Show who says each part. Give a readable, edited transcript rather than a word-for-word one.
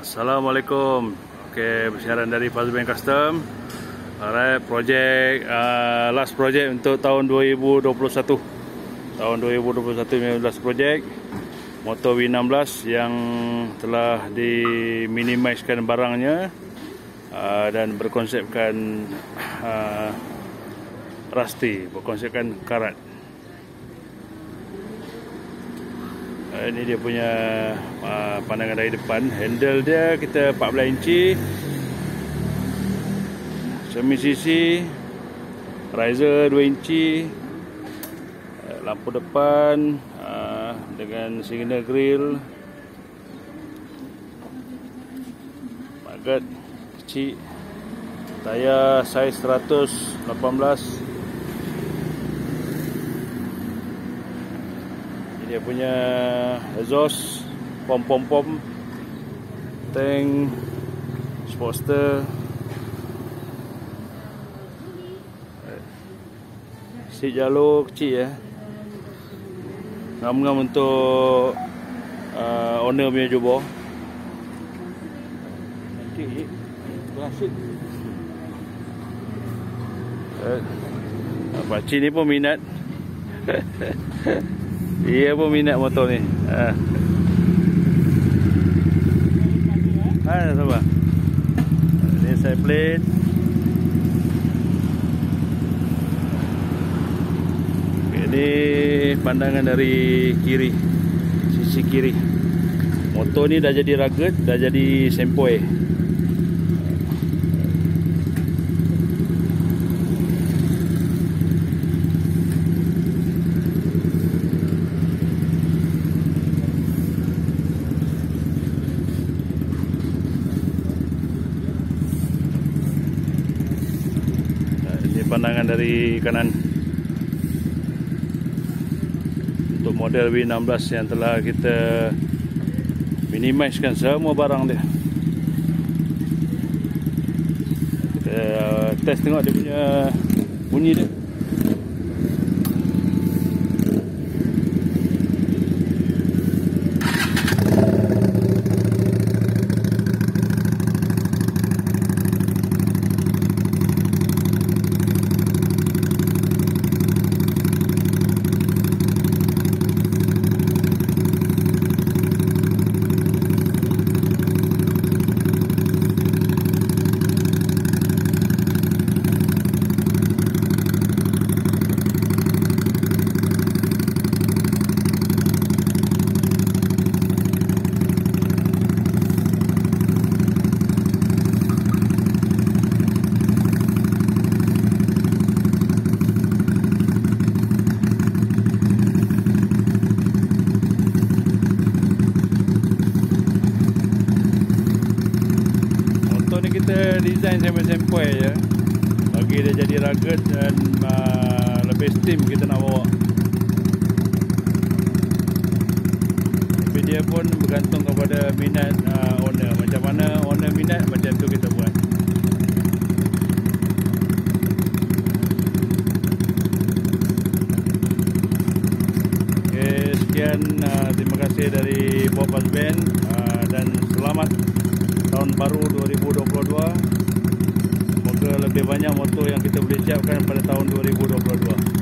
Speaker 1: Assalamualaikum. Okey, bersiaran dari Fazben Custom. Alright, last project untuk tahun 2021. Tahun 2021 last project. Motor V16 yang telah diminimizekan barangnya dan berkonsepkan rusty, berkonsepkan karat. Ini dia punya pandangan dari depan. Handle dia kita 14 inci, semi sisi, riser 2 inci, lampu depan dengan signal grill, magnet kecil, tayar saiz 118. Dia punya exhaust, pom, tank, Sportster, seat jalur kecil ya, ngam-ngam untuk owner punya jubah. Nanti klasik. Pakcik ni pun minat. Dia pun minat motor ni. Sabar. Ini side plate. Ini pandangan dari kiri, sisi kiri. Motor ni dah jadi rugged, dah jadi sempoi. Pandangan dari kanan untuk model V16 yang telah kita minimizekan semua barang dia. Kita test tengok dia punya bunyi dia. Kita design sempoi je bagi dia jadi rugged dan lebih steam kita nak bawa. Tapi dia pun bergantung kepada minat owner. Macam mana owner minat, macam tu kita buat. Okay, sekian, terima kasih dari Bob Fazben dan selamat tahun baru 2022. Semoga lebih banyak motor yang kita boleh siapkan pada tahun 2022.